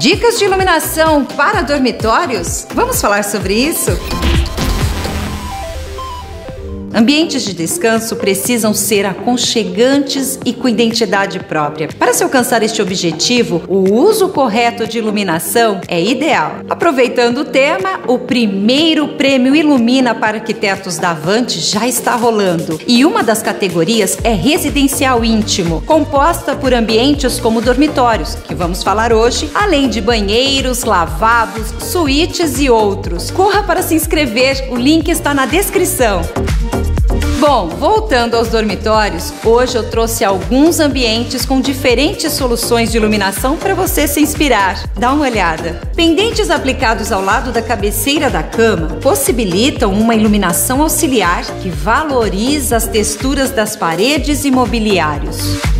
Dicas de iluminação para dormitórios? Vamos falar sobre isso? Ambientes de descanso precisam ser aconchegantes e com identidade própria. Para se alcançar este objetivo, o uso correto de iluminação é ideal. Aproveitando o tema, o primeiro prêmio Ilumina para arquitetos da Avante já está rolando. E uma das categorias é residencial íntimo, composta por ambientes como dormitórios, que vamos falar hoje, além de banheiros, lavabos, suítes e outros. Corra para se inscrever, o link está na descrição. Bom, voltando aos dormitórios, hoje eu trouxe alguns ambientes com diferentes soluções de iluminação para você se inspirar. Dá uma olhada. Pendentes aplicados ao lado da cabeceira da cama possibilitam uma iluminação auxiliar que valoriza as texturas das paredes e mobiliários.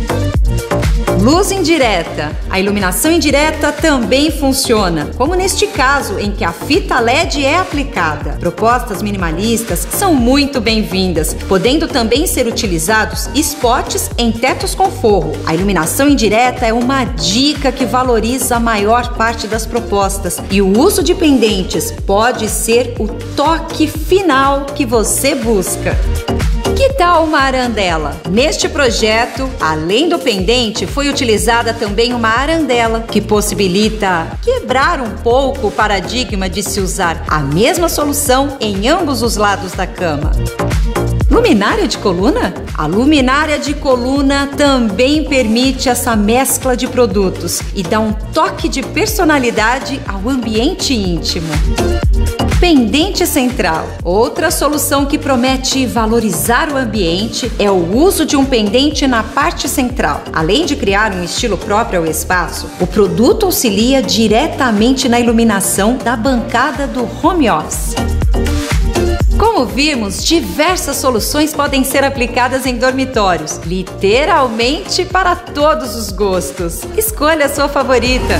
Luz indireta. A iluminação indireta também funciona, como neste caso em que a fita LED é aplicada. Propostas minimalistas são muito bem-vindas, podendo também ser utilizados spots em tetos com forro. A iluminação indireta é uma dica que valoriza a maior parte das propostas e o uso de pendentes pode ser o toque final que você busca. Que tal uma arandela? Neste projeto, além do pendente, foi utilizada também uma arandela, que possibilita quebrar um pouco o paradigma de se usar a mesma solução em ambos os lados da cama. Luminária de coluna? A luminária de coluna também permite essa mescla de produtos e dá um toque de personalidade ao ambiente íntimo. Pendente central. Outra solução que promete valorizar o ambiente é o uso de um pendente na parte central. Além de criar um estilo próprio ao espaço, o produto auxilia diretamente na iluminação da bancada do home office. Como vimos, diversas soluções podem ser aplicadas em dormitórios, literalmente para todos os gostos. Escolha a sua favorita.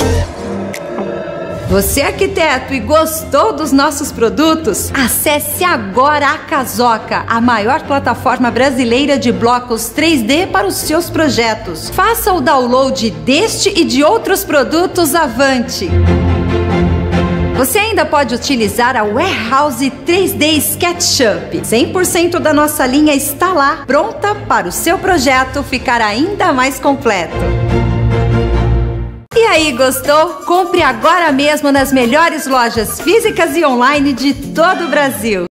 Você é arquiteto e gostou dos nossos produtos? Acesse agora a Casoca, a maior plataforma brasileira de blocos 3D para os seus projetos. Faça o download deste e de outros produtos Avante. Você ainda pode utilizar a Warehouse 3D SketchUp. 100% da nossa linha está lá, pronta para o seu projeto ficar ainda mais completo. E aí, gostou? Compre agora mesmo nas melhores lojas físicas e online de todo o Brasil.